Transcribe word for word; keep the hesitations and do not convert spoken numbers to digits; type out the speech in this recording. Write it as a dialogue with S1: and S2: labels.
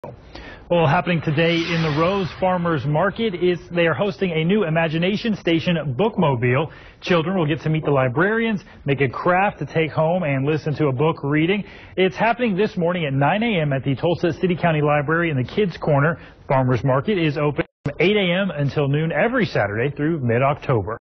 S1: Well, happening today in the Rose Farmers Market is they are hosting a new Imagination Station bookmobile. Children will get to meet the librarians, make a craft to take home, and listen to a book reading. It's happening this morning at nine A M at the Tulsa City County Library in the Kids Corner. Farmers Market is open from eight A M until noon every Saturday through mid-October.